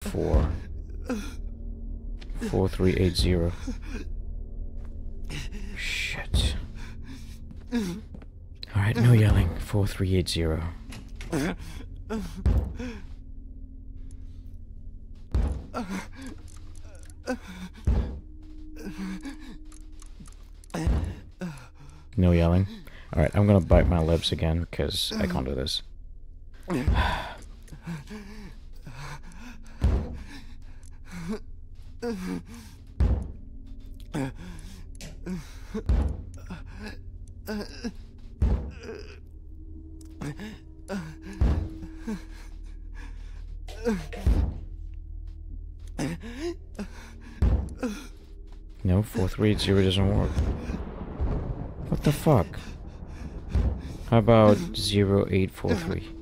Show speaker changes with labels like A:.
A: 4380. Shit. Alright, no yelling. 4380. No yelling. Alright, I'm gonna bite my lips again because I can't do this. No, 4380 doesn't work. What the fuck? How about 0843?